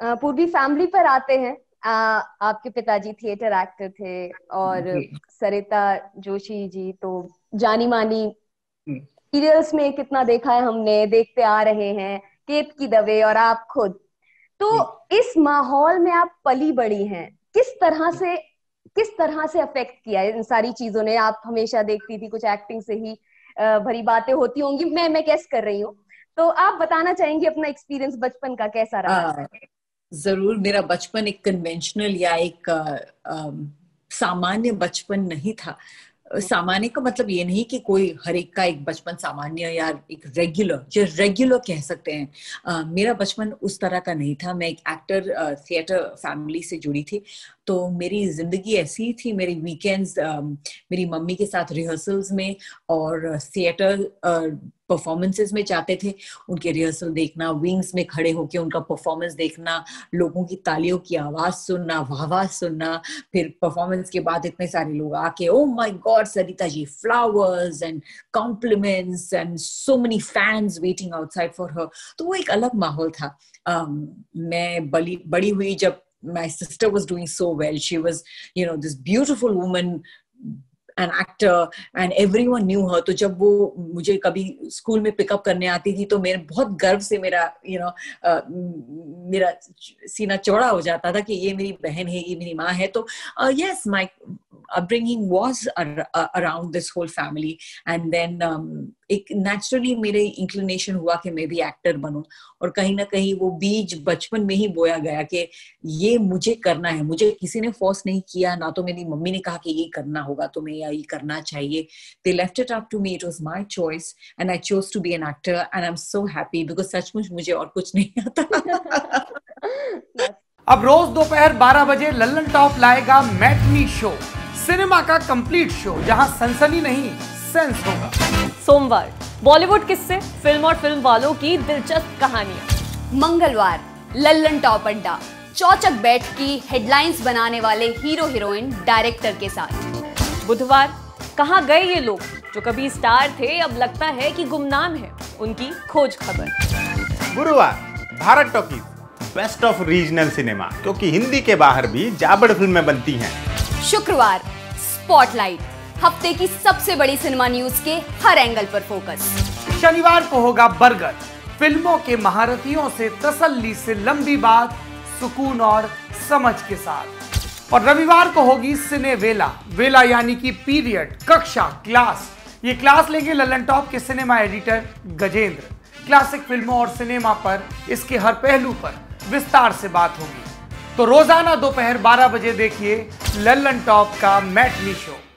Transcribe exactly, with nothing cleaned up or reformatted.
अ, पूर्वी फैमिली पर आते हैं। आ, आपके पिताजी थिएटर एक्टर थे और जी। सरिता जोशी जी तो जानी मानी हम्म, सीरियल्स में कितना देखा है हमने, देखते आ रहे हैं, केत की दवे और आप खुद। तो जी। इस माहौल में आप पली बड़ी हैं, किस तरह से किस तरह से अफेक्ट किया है इन सारी चीजों ने? आप हमेशा देखती थी, कुछ एक्टिंग से ही अ, भरी बातें होती होंगी, मैं मैं गेस कर रही हूँ। तो आप बताना चाहेंगे अपना एक्सपीरियंस बचपन का कैसा रहा है? आ, जरूर। मेरा बचपन एक कन्वेंशनल या एक आ, अम, सामान्य बचपन नहीं था। सामान्य का मतलब ये नहीं कि कोई हर एक का एक बचपन सामान्य या एक रेगुलर, जो रेगुलर कह सकते हैं। अ, मेरा बचपन उस तरह का नहीं था। मैं एक एक्टर थिएटर फैमिली से जुड़ी थी, तो मेरी जिंदगी ऐसी ही थी। मेरी वीकेंड्स मेरी मम्मी के साथ रिहर्सल्स में और थिएटर परफॉर्मेंसेस में जाते थे। उनके रिहर्सल देखना, विंग्स में खड़े होकर उनका परफॉर्मेंस देखना, लोगों की तालियों की आवाज सुनना, वाह सुनना। फिर परफॉर्मेंस के बाद इतने सारे लोग आके, oh my god Sarita ji, flowers and compliments and so many fans waiting outside for her. तो वो एक अलग माहौल था। um, मैं बड़ी बड़ी हुई जब my sister was doing so well. She was, you know, this beautiful woman, an actor, and everyone knew her. तो जब वो मुझे कभी स्कूल में पिकअप करने आती थी तो मेरे बहुत गर्व से मेरा you you know know, uh, मेरा सीना चौड़ा हो जाता था कि ये मेरी बहन है, ये मेरी माँ है। तो yes, my upbringing was ar- uh, around this whole family. And then um, एक नेचुरली मेरे इंक्लिनेशन हुआ कि मैं भी एक्टर बनूं, और कहीं ना कहीं वो बीज बचपन में ही बोया गया कि ये मुझे करना है। मुझे किसी ने फोर्स नहीं किया, ना तो मेरी मम्मी ने कहा कि ये करना होगा तुम्हें या ये करना चाहिए। they left it up to me. It was my choice and I chose to be an actor and I'm so happy because सचमुच मुझे और कुछ नहीं आता। अब रोज दोपहर बारह बजे लल्लन टॉप लाएगा मैटनी शो, सिनेमा का कंप्लीट शो जहां सनसनी नहीं सेंस होगा। सोमवार बॉलीवुड किस्से, फिल्म और फिल्म वालों की दिलचस्प कहानियां। मंगलवार लल्लन टॉप अड्डा, चौचक बैठ की हेडलाइंस बनाने वाले हीरो हीरोइन डायरेक्टर के साथ। बुधवार कहां गए ये लोग जो कभी स्टार थे, अब लगता है कि गुमनाम है, उनकी खोज खबर। गुरुवार Bharat talkies, best of regional cinema, क्योंकि हिंदी के बाहर भी जाबड़ फिल्में बनती हैं। शुक्रवार स्पॉटलाइट, हफ्ते की सबसे बड़ी सिनेमा न्यूज के हर एंगल पर फोकस। शनिवार को होगा बरगद, फिल्मों के महारथियों से तसल्ली से लंबी बात, सुकून और समझ के साथ। और रविवार को होगी सिने वेला, वेला यानी कि पीरियड, कक्षा, क्लास। ये क्लास लेंगे लल्लन टॉप के सिनेमा एडिटर गजेंद्र। क्लासिक फिल्मों और सिनेमा पर, इसके हर पहलू पर विस्तार से बात होगी। तो रोजाना दोपहर बारह बजे देखिए लल्लन टॉप का मैटनी शो।